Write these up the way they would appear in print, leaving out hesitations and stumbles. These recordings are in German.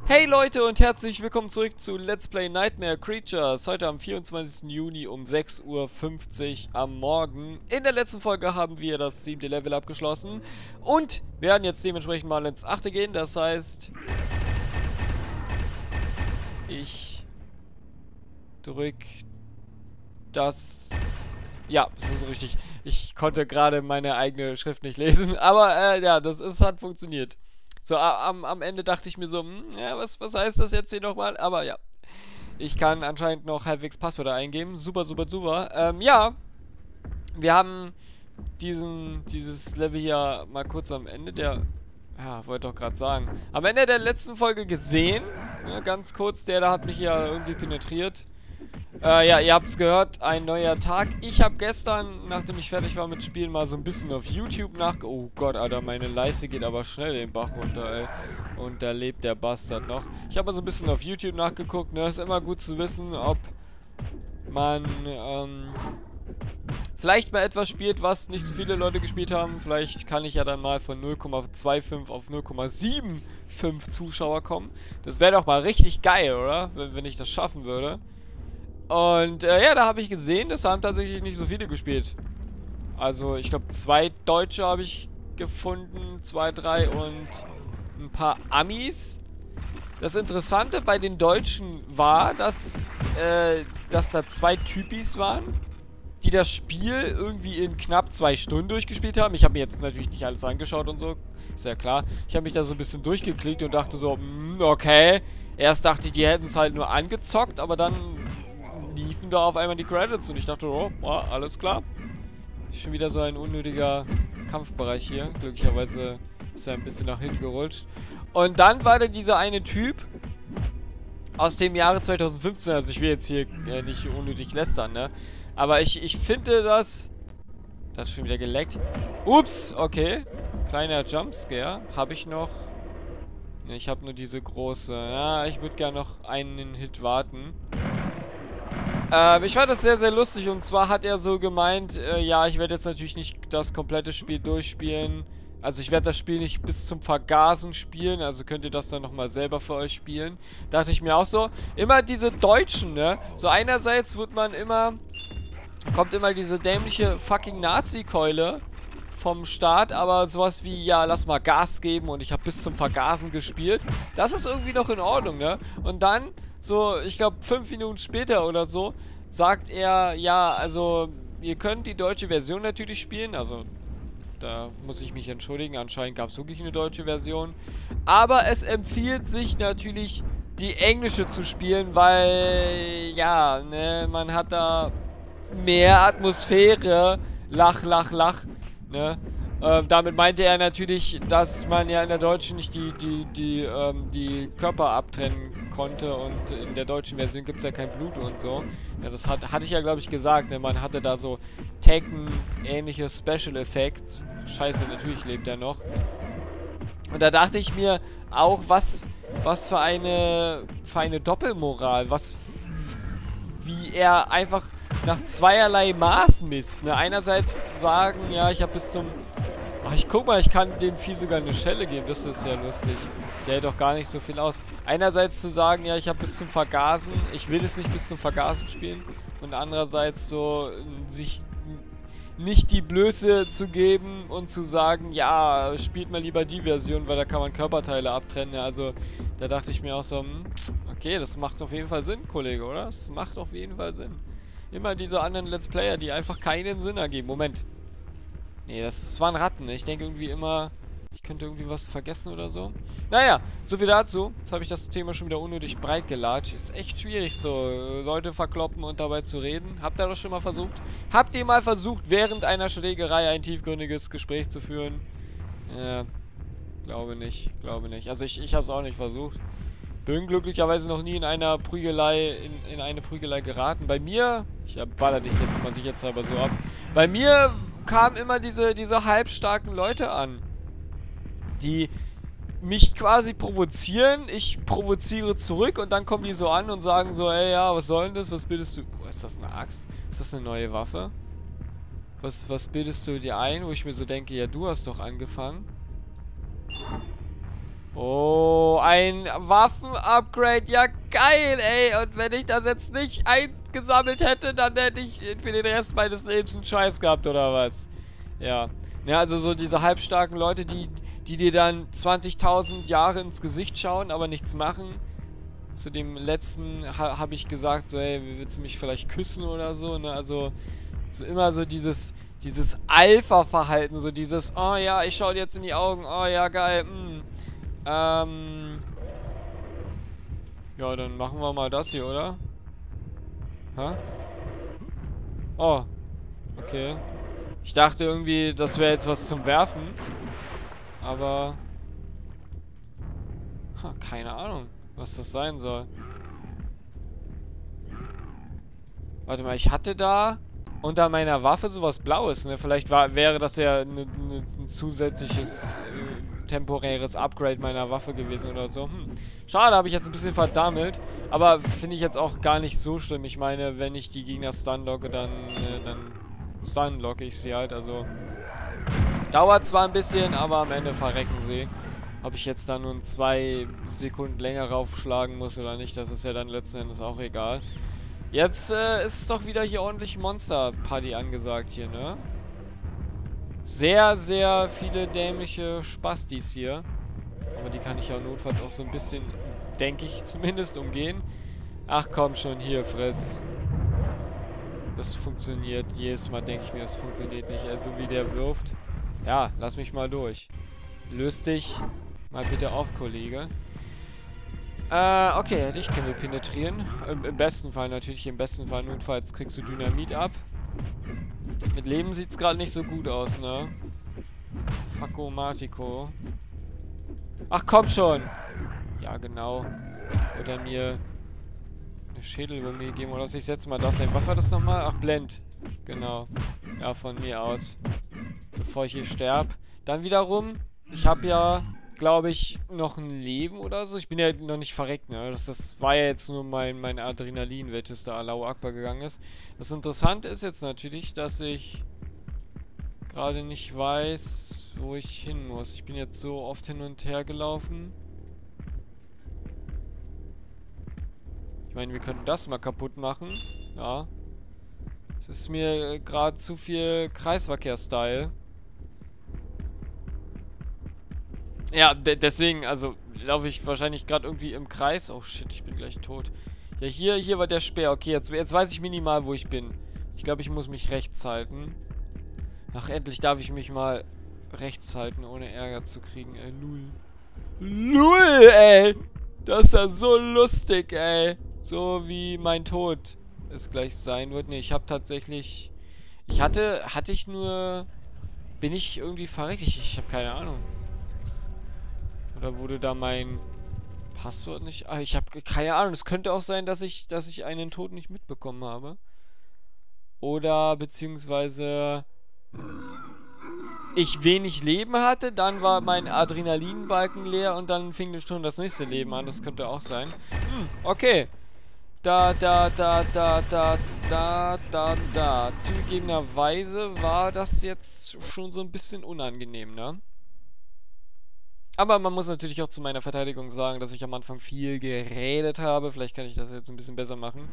Hey Leute und herzlich willkommen zurück zu Let's Play Nightmare Creatures. Heute am 24. Juni um 6:50 Uhr am Morgen. In der letzten Folge haben wir das 7. Level abgeschlossen. Und werden jetzt dementsprechend mal ins 8. gehen. Das heißt, ich drücke das... Ja, das ist richtig. Ich konnte gerade meine eigene Schrift nicht lesen. Aber ja, hat funktioniert. So, am Ende dachte ich mir so, ja, was heißt das jetzt hier nochmal? Aber ja, ich kann anscheinend noch halbwegs Passwörter eingeben. Super, super, super. Ja, wir haben dieses Level hier mal kurz am Ende ja, wollte doch gerade sagen, am Ende der letzten Folge gesehen. Ne, ganz kurz, der da hat mich ja irgendwie penetriert. Ja, ihr habt es gehört, ein neuer Tag. Ich habe gestern, nachdem ich fertig war mit Spielen, mal so ein bisschen auf YouTube Oh Gott, Alter, meine Leiste geht aber schnell den Bach runter, ey. Und da lebt der Bastard noch. Ich habe mal so ein bisschen auf YouTube nachgeguckt, ne? Ist immer gut zu wissen, ob man, vielleicht mal etwas spielt, was nicht so viele Leute gespielt haben. Vielleicht kann ich ja dann mal von 0,25 auf 0,75 Zuschauer kommen. Das wäre doch mal richtig geil, oder? Wenn ich das schaffen würde. Und ja, da habe ich gesehen, das haben tatsächlich nicht so viele gespielt. Also ich glaube 2 Deutsche habe ich gefunden, 2, 3 und ein paar Amis. Das Interessante bei den Deutschen war, dass da 2 Typis waren, die das Spiel irgendwie in knapp 2 Stunden durchgespielt haben. Ich habe mir jetzt natürlich nicht alles angeschaut und so, ist ja klar. Ich habe mich da so ein bisschen durchgeklickt und dachte so, okay. Erst dachte ich, die hätten es halt nur angezockt, aber dann liefen da auf einmal die Credits und ich dachte, oh, alles klar. Ist schon wieder so ein unnötiger Kampfbereich hier. Glücklicherweise ist er ein bisschen nach hinten gerutscht. Und dann war da dieser eine Typ aus dem Jahre 2015. Also ich will jetzt hier nicht unnötig lästern, ne? Aber ich finde das... Das ist schon wieder geleckt. Ups, okay. Kleiner Jumpscare. Habe ich noch... Ne, ich habe nur diese große. Ja, ich würde gerne noch einen Hit warten. Ich fand das sehr, sehr lustig und zwar hat er so gemeint, ja, ich werde jetzt natürlich nicht das komplette Spiel durchspielen. Also ich werde das Spiel nicht bis zum Vergasen spielen, also könnt ihr das dann nochmal selber für euch spielen. Dachte ich mir auch so. Immer diese Deutschen, ne? So einerseits kommt immer diese dämliche fucking Nazi-Keule vom Start, aber sowas wie, ja, lass mal Gas geben und ich habe bis zum Vergasen gespielt. Das ist irgendwie noch in Ordnung, ne? Und dann... So, ich glaube 5 Minuten später oder so, sagt er, ja, also, ihr könnt die deutsche Version natürlich spielen, also, da muss ich mich entschuldigen, anscheinend gab es wirklich eine deutsche Version. Aber es empfiehlt sich natürlich, die englische zu spielen, weil, ja, ne, man hat da mehr Atmosphäre, lach, ne. Damit meinte er natürlich, dass man ja in der deutschen nicht die Körper abtrennen konnte und in der deutschen Version gibt es ja kein Blut und so. Ja, das hatte ich ja, glaube ich, gesagt, ne? Man hatte da so Tekken-ähnliche Special Effects. Scheiße, natürlich lebt er noch. Und da dachte ich mir auch, was für eine Doppelmoral, wie er einfach nach zweierlei Maß misst. Ne? Einerseits sagen, ja, ich habe bis zum... Ach, guck mal, ich kann dem Vieh sogar eine Schelle geben. Das ist ja lustig. Der hält doch gar nicht so viel aus. Einerseits zu sagen, ja, ich habe bis zum Vergasen. Ich will es nicht bis zum Vergasen spielen. Und andererseits so, sich nicht die Blöße zu geben und zu sagen, ja, spielt mal lieber die Version, weil da kann man Körperteile abtrennen. Also, da dachte ich mir auch so, okay, das macht auf jeden Fall Sinn, Kollege, oder? Das macht auf jeden Fall Sinn. Immer diese anderen Let's Player, die einfach keinen Sinn ergeben. Moment. Nee, das waren Ratten. Ich denke irgendwie immer, ich könnte irgendwie was vergessen oder so. Naja, so viel dazu. Jetzt habe ich das Thema schon wieder unnötig breit gelatscht. Ist echt schwierig, so Leute verkloppen und dabei zu reden. Habt ihr das schon mal versucht? Habt ihr mal versucht, während einer Schlägerei ein tiefgründiges Gespräch zu führen? Glaube nicht. Glaube nicht. Also ich habe es auch nicht versucht. Bin glücklicherweise noch nie in einer Prügelei, in eine Prügelei geraten. Bei mir, ich baller dich jetzt mal sicherheitshalber so ab. Bei mir kamen immer diese halbstarken Leute an, die mich quasi provozieren, ich provoziere zurück und dann kommen die so an und sagen so, ey, ja, was soll denn das, was bildest du? Oh, ist das eine Axt? Ist das eine neue Waffe? Was bildest du dir ein, wo ich mir so denke, ja, du hast doch angefangen. Oh, ein Waffen-Upgrade. Ja, geil, ey. Und wenn ich das jetzt nicht eingesammelt hätte, dann hätte ich für den Rest meines Lebens einen Scheiß gehabt, oder was? Ja. Ja, also so diese halbstarken Leute, die dir dann 20.000 Jahre ins Gesicht schauen, aber nichts machen. Zu dem letzten habe ich gesagt, so, ey, willst du mich vielleicht küssen oder so, ne? Also, so immer so dieses Alpha-Verhalten, so dieses, oh ja, ich schau dir jetzt in die Augen, oh ja, geil, ja, dann machen wir mal das hier, oder? Hä? Oh, okay. Ich dachte irgendwie, das wäre jetzt was zum Werfen. Aber... keine Ahnung, was das sein soll. Warte mal, ich hatte da unter meiner Waffe sowas Blaues, ne? Vielleicht wäre das ja ein zusätzliches temporäres Upgrade meiner Waffe gewesen oder so. Schade, habe ich jetzt ein bisschen verdammelt. Aber finde ich jetzt auch gar nicht so schlimm. Ich meine, wenn ich die Gegner stunlocke, dann stunlocke ich sie halt. Also dauert zwar ein bisschen, aber am Ende verrecken sie. Ob ich jetzt da nun 2 Sekunden länger raufschlagen muss oder nicht, das ist ja dann letzten Endes auch egal. Jetzt ist es doch wieder hier ordentlich Monster-Party angesagt hier, ne? Sehr, sehr viele dämliche Spastis hier. Aber die kann ich ja notfalls auch so ein bisschen, denke ich zumindest, umgehen. Ach komm schon, hier, friss. Das funktioniert. Jedes Mal denke ich mir, das funktioniert nicht. Also wie der wirft. Ja, lass mich mal durch. Löst dich mal bitte auf, Kollege. Okay, dich können wir penetrieren. Im besten Fall natürlich. Im besten Fall notfalls kriegst du Dynamit ab. Mit Leben sieht es gerade nicht so gut aus, ne? Facko Martico. Ach, komm schon! Ja, genau. Wird er mir eine Schädel über mir geben oder was? Ich setze mal das hin. Was war das nochmal? Ach, Blend. Genau. Ja, von mir aus. Bevor ich hier sterbe. Dann wiederum, ich habe ja, glaube ich, noch ein Leben oder so. Ich bin ja noch nicht verreckt, ne? Das war ja jetzt nur mein Adrenalin, welches da Allahu Akbar gegangen ist. Das Interessante ist jetzt natürlich, dass ich gerade nicht weiß, wo ich hin muss. Ich bin jetzt so oft hin und her gelaufen. Ich meine, wir könnten das mal kaputt machen. Ja. Es ist mir gerade zu viel Kreisverkehr-Style. Ja, deswegen, also laufe ich wahrscheinlich gerade irgendwie im Kreis. Oh shit, ich bin gleich tot. Ja, hier war der Speer. Okay, jetzt weiß ich minimal, wo ich bin. Ich glaube, ich muss mich rechts halten. Ach, endlich darf ich mich mal rechts halten, ohne Ärger zu kriegen, ey. Lul, ey! Das ist ja so lustig, ey. So wie mein Tod es gleich sein wird. Ne, ich habe tatsächlich... Hatte ich nur... Bin ich irgendwie verreckt? Ich habe keine Ahnung. Oder wurde da mein Passwort nicht... Ah, ich habe keine Ahnung. Es könnte auch sein, dass ich einen Tod nicht mitbekommen habe. Oder beziehungsweise... ich wenig Leben hatte, dann war mein Adrenalinbalken leer und dann fing schon das nächste Leben an. Das könnte auch sein. Okay. Zugegebenerweise war das jetzt schon so ein bisschen unangenehm, ne? Aber man muss natürlich auch zu meiner Verteidigung sagen, dass ich am Anfang viel geredet habe. Vielleicht kann ich das jetzt ein bisschen besser machen.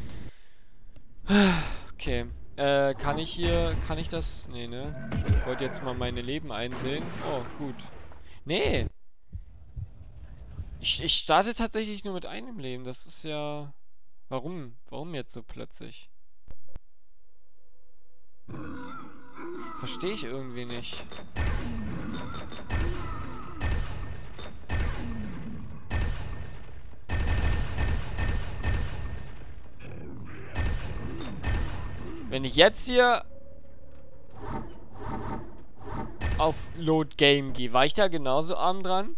Okay. Kann ich das? Nee, ne? Ich wollte jetzt mal meine Leben einsehen. Oh, gut. Nee. Ich starte tatsächlich nur mit einem Leben. Das ist ja... Warum? Warum jetzt so plötzlich? Verstehe ich irgendwie nicht. Wenn ich jetzt hier auf Load Game gehe, war ich da genauso arm dran?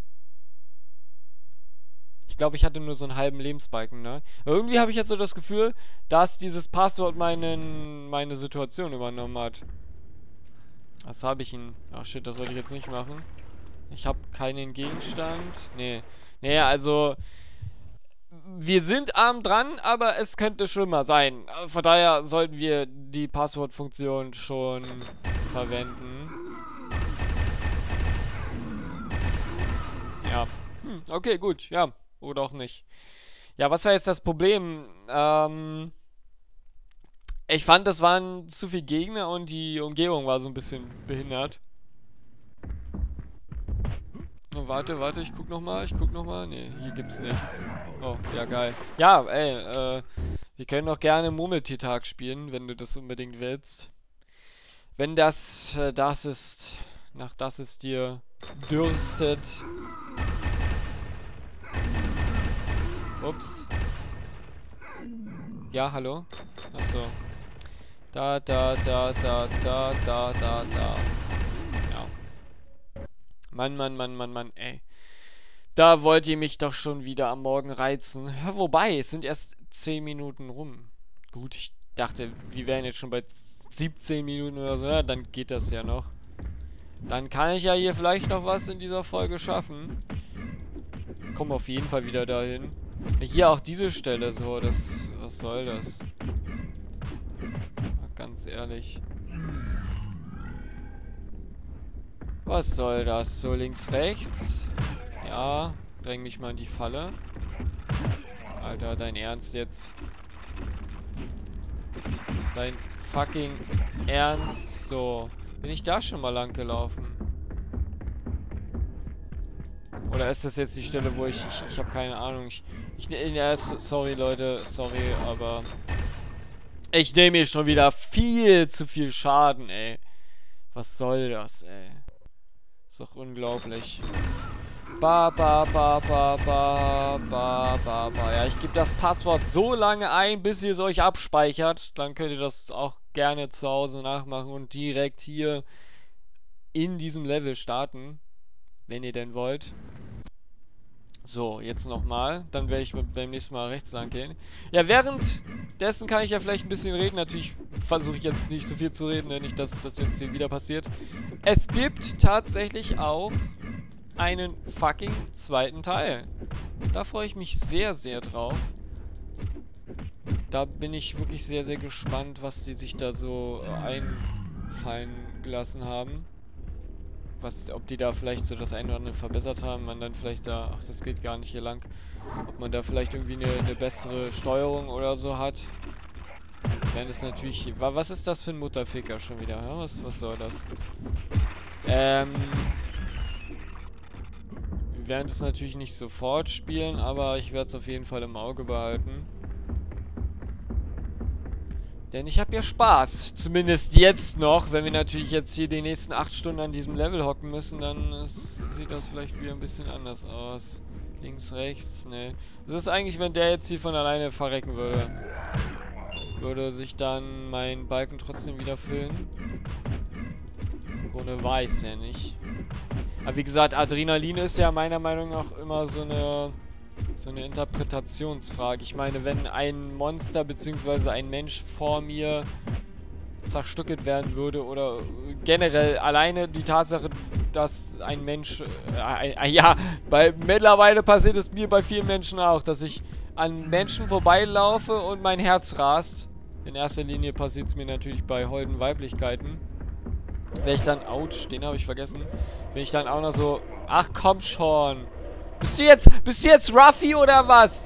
Ich glaube, ich hatte nur so einen halben Lebensbalken, ne? Irgendwie habe ich jetzt so das Gefühl, dass dieses Passwort meine Situation übernommen hat. Was habe ich ihn? Ach shit, das sollte ich jetzt nicht machen. Ich habe keinen Gegenstand. Nee. Naja, also... Wir sind arm dran, aber es könnte schlimmer sein. Von daher sollten wir die Passwortfunktion schon verwenden. Ja, Okay, gut. Ja. Oder auch nicht. Ja, was war jetzt das Problem? Ich fand, das waren zu viele Gegner und die Umgebung war so ein bisschen behindert. Oh, warte, ich guck nochmal. Nee, hier gibt's nichts. Oh, ja, geil. Ja, ey, wir können doch gerne Murmeltiertag spielen, wenn du das unbedingt willst. Wenn das ist, nach das es dir dürstet. Ups. Ja, hallo? Achso. Da. Ja. Mann, ey. Da wollt ihr mich doch schon wieder am Morgen reizen. Ja, wobei, es sind erst 10 Minuten rum. Gut, ich dachte, wir wären jetzt schon bei 17 Minuten oder so. Ja, dann geht das ja noch. Dann kann ich ja hier vielleicht noch was in dieser Folge schaffen. Komm auf jeden Fall wieder dahin. Hier auch diese Stelle so, das... Was soll das? Ganz ehrlich. Was soll das? So links, rechts. Ja, dräng mich mal in die Falle. Alter, dein Ernst jetzt? Dein fucking Ernst? So. Bin ich da schon mal lang gelaufen? Oder ist das jetzt die Stelle, wo ich habe keine Ahnung. Ja, sorry Leute, sorry, aber ich nehme hier schon wieder viel zu viel Schaden, ey. Was soll das, ey? Ist doch unglaublich. Ja, ich gebe das Passwort so lange ein, bis ihr es euch abspeichert. Dann könnt ihr das auch gerne zu Hause nachmachen und direkt hier in diesem Level starten. Wenn ihr denn wollt. So, jetzt nochmal. Dann werde ich beim nächsten Mal rechts lang gehen. Ja, währenddessen kann ich ja vielleicht ein bisschen reden. Natürlich versuche ich jetzt nicht so viel zu reden, nicht, dass das jetzt hier wieder passiert. Es gibt tatsächlich auch einen fucking zweiten Teil. Da freue ich mich sehr, sehr drauf. Da bin ich wirklich sehr, sehr gespannt, was die sich da so einfallen gelassen haben. Ob die da vielleicht so das eine oder andere verbessert haben, man dann vielleicht da, ach, das geht gar nicht hier lang, ob man da vielleicht irgendwie eine bessere Steuerung oder so hat. Während es natürlich, was ist das für ein Mutterficker schon wieder? Ja, was soll das? Wir werden es natürlich nicht sofort spielen, aber ich werde es auf jeden Fall im Auge behalten. Denn ich habe ja Spaß. Zumindest jetzt noch. Wenn wir natürlich jetzt hier die nächsten 8 Stunden an diesem Level hocken müssen, dann sieht das vielleicht wieder ein bisschen anders aus. Links, rechts, ne. Das ist eigentlich, wenn der jetzt hier von alleine verrecken würde. Würde sich dann mein Balken trotzdem wieder füllen. Im Grunde weiß ja nicht. Aber wie gesagt, Adrenalin ist ja meiner Meinung nach immer so eine Interpretationsfrage. Ich meine, wenn ein Monster bzw. ein Mensch vor mir zerstückelt werden würde oder generell alleine die Tatsache, dass ein Mensch, ja, mittlerweile passiert es mir bei vielen Menschen auch, dass ich an Menschen vorbeilaufe und mein Herz rast. In erster Linie passiert es mir natürlich bei holden Weiblichkeiten. Wenn ich dann, ouch, den habe ich vergessen, wenn ich dann auch noch so, ach komm schon. Bist du jetzt Ruffy oder was?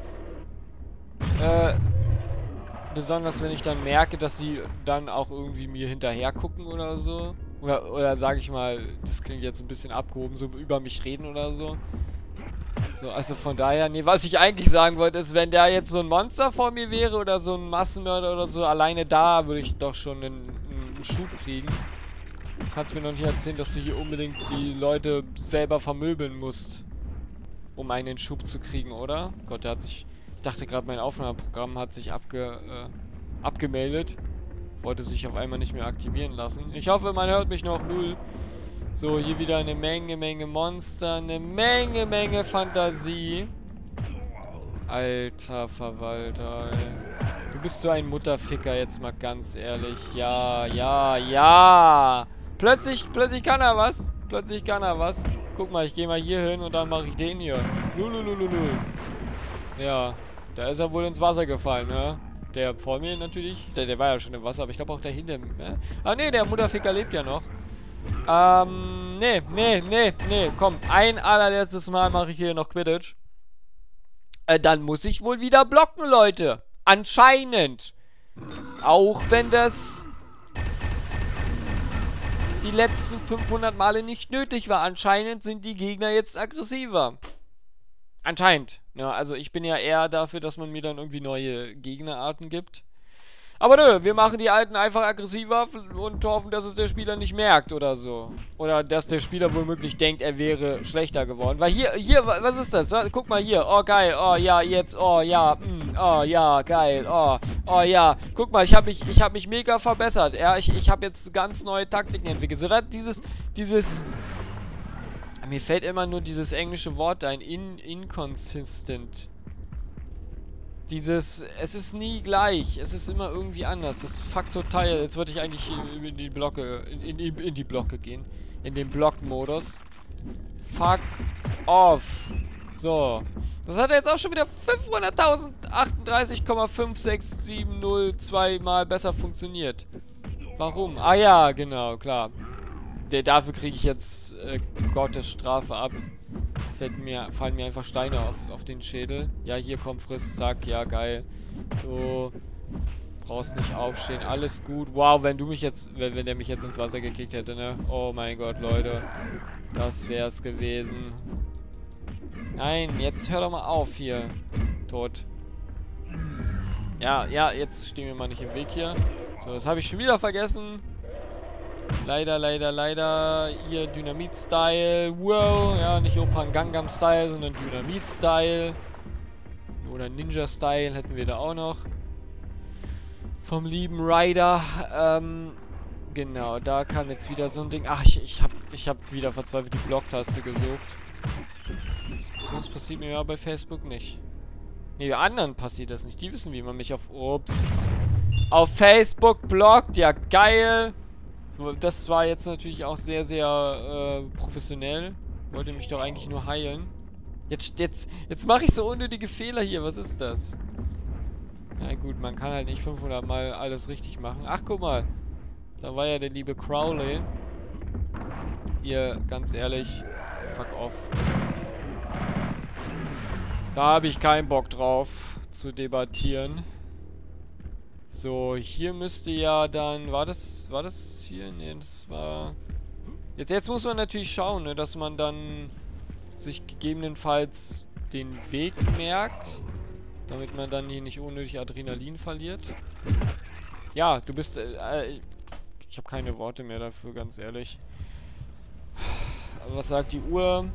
Besonders wenn ich dann merke, dass sie dann auch irgendwie mir hinterher gucken oder so. Oder sage ich mal, das klingt jetzt ein bisschen abgehoben, so über mich reden oder so. So, also von daher, nee, was ich eigentlich sagen wollte, ist, wenn da jetzt so ein Monster vor mir wäre oder so ein Massenmörder oder so, alleine da würde ich doch schon einen Schub kriegen. Du kannst mir noch nicht erzählen, dass du hier unbedingt die Leute selber vermöbeln musst, um einen Schub zu kriegen, oder? Gott, der hat sich... Ich dachte gerade, mein Aufnahmeprogramm hat sich abgemeldet. Wollte sich auf einmal nicht mehr aktivieren lassen. Ich hoffe, man hört mich noch. Null. So, hier wieder eine Menge Monster. Eine Menge Fantasie. Alter Verwalter, ey. Du bist so ein Mutterficker, jetzt mal ganz ehrlich. Ja. Plötzlich kann er was. Guck mal, ich gehe mal hier hin und dann mache ich den hier. Lululululu. Ja, da ist er wohl ins Wasser gefallen, ne? Der vor mir natürlich. Der war ja schon im Wasser, aber ich glaube auch dahinter. Ne? Ah ne, der Mutterficker lebt ja noch. Nee. Komm, ein allerletztes Mal mache ich hier noch Quidditch. Dann muss ich wohl wieder blocken, Leute. Anscheinend. Auch wenn das die letzten 500 Male nicht nötig war. Anscheinend sind die Gegner jetzt aggressiver. Anscheinend. Ja, also ich bin ja eher dafür, dass man mir dann irgendwie neue Gegnerarten gibt. Aber nö, wir machen die alten einfach aggressiver und hoffen, dass es der Spieler nicht merkt oder so. Oder dass der Spieler womöglich denkt, er wäre schlechter geworden. Weil hier, was ist das? Guck mal hier. Oh, geil. Oh, ja, jetzt. Oh, ja. Oh, ja, geil. Oh, ja. Guck mal, ich hab mich mega verbessert. Ja, ich habe jetzt ganz neue Taktiken entwickelt. So, dieses... Mir fällt immer nur dieses englische Wort ein. Inconsistent. Es ist nie gleich. Es ist immer irgendwie anders. Das fuckt total. Jetzt würde ich eigentlich in die Blocke, in die Blocke gehen. In den Block-Modus. Fuck off. So. Das hat jetzt auch schon wieder 500.038,56702 Mal besser funktioniert. Warum? Ah ja, genau, klar. Dafür kriege ich jetzt Gottes Strafe ab. Fallen mir einfach Steine auf den Schädel. Ja, hier komm, friss, zack, ja, geil. So. Brauchst nicht aufstehen, alles gut. Wow, wenn der mich jetzt ins Wasser gekickt hätte, ne? Oh mein Gott, Leute. Das wär's gewesen. Nein, jetzt hör doch mal auf hier. Tot. Ja, jetzt stehen wir mal nicht im Weg hier. So, das habe ich schon wieder vergessen. Leider. Hier Dynamit-Style. Wow. Ja, nicht Opern Gangnam-Style, sondern Dynamit-Style. Oder Ninja-Style hätten wir da auch noch. Vom lieben Ryder. Genau, da kam jetzt wieder so ein Ding. Ach, ich hab wieder verzweifelt die Blocktaste gesucht. Das passiert mir ja bei Facebook nicht. Nee, bei anderen passiert das nicht. Die wissen, wie man mich auf Facebook blockt. Ja, geil. Das war jetzt natürlich auch sehr, sehr professionell. Wollte mich doch eigentlich nur heilen. Jetzt mache ich so unnötige Fehler hier. Was ist das? Na gut, man kann halt nicht 500 Mal alles richtig machen. Ach, guck mal. Da war ja der liebe Crowley. Hier, ganz ehrlich. Fuck off. Da habe ich keinen Bock drauf zu debattieren. So, hier müsste ja dann... War das hier? Ne, das war... Jetzt muss man natürlich schauen, ne, dass man dann sich gegebenenfalls den Weg merkt. Damit man dann hier nicht unnötig Adrenalin verliert. Ja, du bist... ich habe keine Worte mehr dafür, ganz ehrlich. Aber was sagt die Uhr?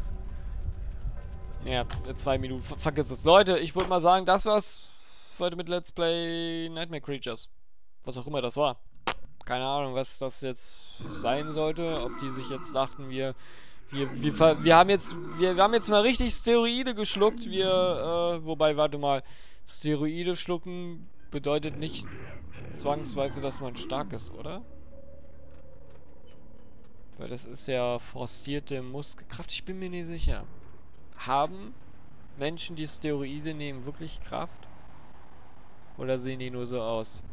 Ja, 2 Minuten. Vergiss es. Leute, ich würde mal sagen, das war's heute mit Let's Play Nightmare Creatures. Was auch immer das war. Keine Ahnung, was das jetzt sein sollte. Ob die sich jetzt dachten, wir haben jetzt mal richtig Steroide geschluckt. Wobei, warte mal. Steroide schlucken bedeutet nicht zwangsweise, dass man stark ist, oder? Weil das ist ja forcierte Muskelkraft. Ich bin mir nicht sicher. Haben Menschen, die Steroide nehmen, wirklich Kraft? Oder sehen die nur so aus?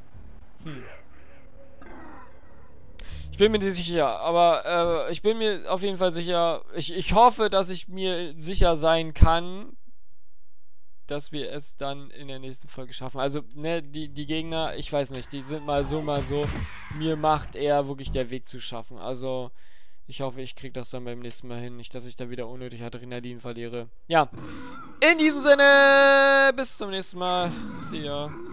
Ich bin mir nicht sicher, aber ich bin mir auf jeden Fall sicher. Ich hoffe, dass ich mir sicher sein kann, dass wir es dann in der nächsten Folge schaffen. Also, ne, die Gegner, ich weiß nicht, die sind mal so, mal so. Mir macht eher wirklich der Weg zu schaffen. Also, ich hoffe, ich kriege das dann beim nächsten Mal hin. Nicht, dass ich da wieder unnötig Adrenalin verliere. Ja, in diesem Sinne, bis zum nächsten Mal. See ya.